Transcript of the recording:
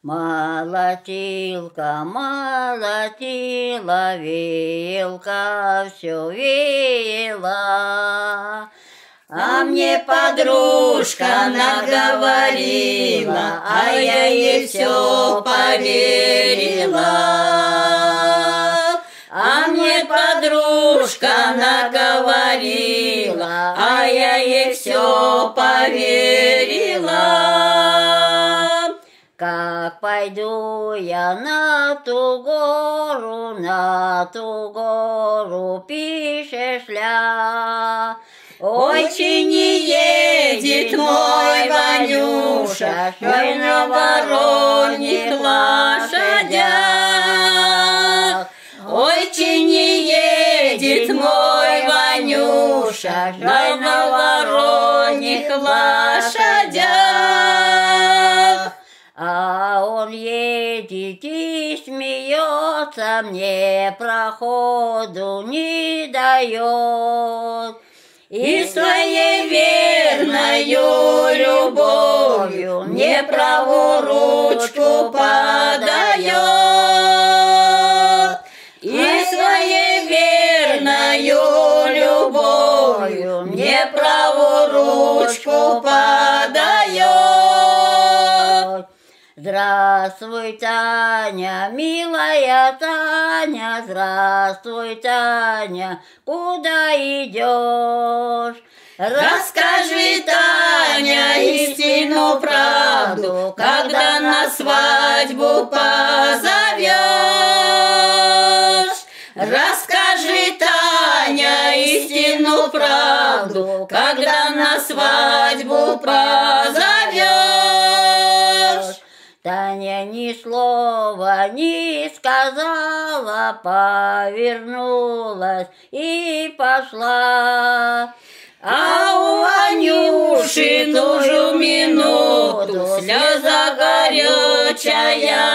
Молотилка молотила, веялка все веяла. А мне подружка наговорила, а я ей все поверила. А мне подружка наговорила, а я ей все поверила. Как пойду я на ту гору, пишешь ля. Очень не едет мой Ванюша, шой на вороньих лошадях. Очень не едет мой Ванюша, шой на вороньих лошадях. А он едет и смеется, мне проходу не дает. И своей верною любовью мне правую ручку подает. И своей верною любовью мне правую ручку подает. Здравствуй, Таня, милая Таня, здравствуй, Таня, куда идешь? Расскажи, Таня, истину, правду, когда на свадьбу позовешь. Расскажи, Таня, истину, правду, когда на свадьбу позовешь. Таня ни слова не сказала, повернулась и пошла. А у Ванюши ту же минуту слеза горючая